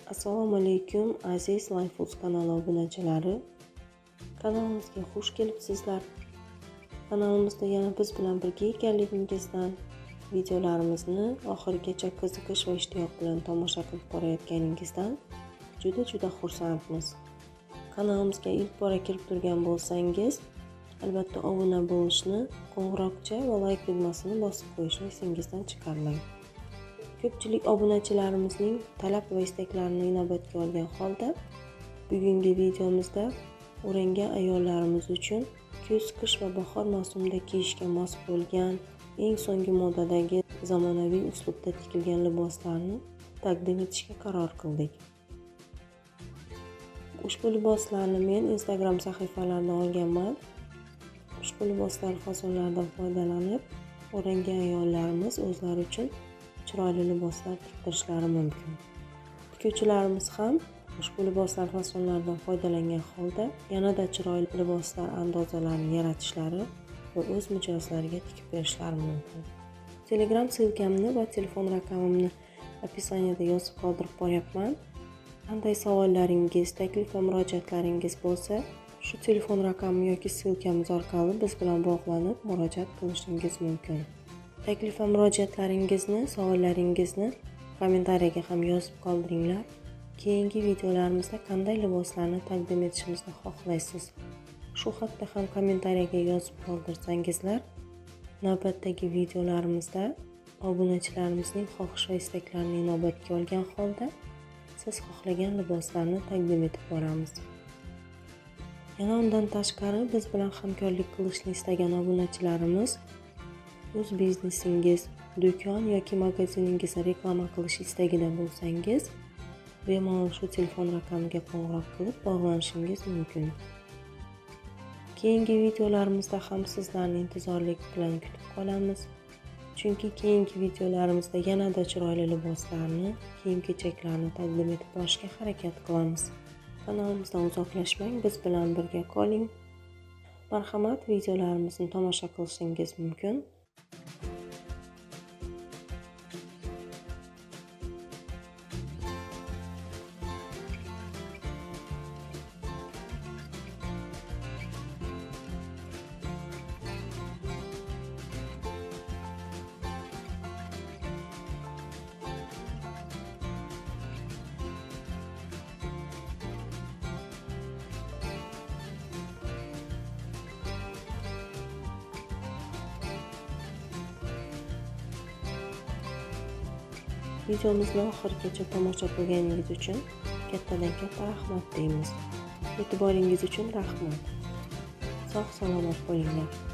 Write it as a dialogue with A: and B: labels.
A: Assalomu alaykum aziz Lifefoods kanali obunachilari. Kanalimizga xush kelibsizlar. Kanalimizda yana biz bilan birga ekanligingizdan, videolarimizni oxirigacha qiziqish va ishtiyoq bilan tomosha qilib borayotganingizdan juda xursandmiz. Kanalimizga ilk bora kirib turgan bo'lsangiz, albatta obuna bo'lishni, qo'ng'iroqcha va like tugmasini bosib qo'yishni esingizdan chiqarmang. Ko'pchilik obunachilarimizning talab va istaklarini inobatga olgan holda bugungi videomizda o'rangan ayollarimiz uchun kuz, qish va bahor mavsumida kiyishga mos bo'lgan eng so'nggi modadagi zamonaviy uslubda tikilgan liboslarni taqdim etishga qaror qildik. Ushbu liboslarni men Instagram sahifalaridan olganman. Ushbu liboslar fasonlaridan foydalanib, o'rangan ayollarimiz o'zlari uchun chiroyli liboslar tiktirishlari mumkin. Tikuvchilarimiz ham ushbu liboslar fasonlaridan foydalangan holda yanada chiroyli liboslar andozalarini yaratishlari va o'z mijozlariga tikib berishlari mumkin. Telegram silkamni va telefon raqamimni opisaniyada yozib qoldirib qo'yapman. Qanday savollaringiz, taklif va murojaatlaringiz bo'lsa, shu telefon raqami yoki silkamiz orqali biz bilan bog'lanib murojaat qilishingiz mumkin. Taklif va murojaatlaringizni, savollaringizni kommentariyaga ham yozib qoldiringlar. Keyingi videolarimizda qanday liboslarni taqdim etishimizni xohlaysiz? Shu haqda ham kommentariyaga yozib qoldirsangizlar, navbatdagi videolarimizda obunachilarimizning xohish va istaklarini inobatga olgan holda siz xohlagan liboslarni taqdim etib boramiz. Yana undan tashqari biz bilan hamkorlik qilishni istagan obunachilarimiz o'z biznesingiz, do'kon yoki magaziningizni reklama qilish istagida bo'lsangiz, bemalol shu telefon raqamiga qo'ng'iroq qilib bog'lanishingiz mumkin. Keyingi videolarimizda ham sizlarni intizorlik bilan kutib qolamiz. Chunki keyingi videolarimizda yanada chiroyli liboslarni, kiyim-kechaklarni taqdim etib borishga harakat qilamiz. Kanalimizdan uzoqlashmang, biz bilan birga qoling. Marhamat, videolarimizni tomosha qilishingiz mumkin. Videomizni oxirigacha tomosha qilganingiz uchun kattadan katta rahmat deymiz. E'tiboringiz uchun rahmat. Sog' salomat bo'linglar.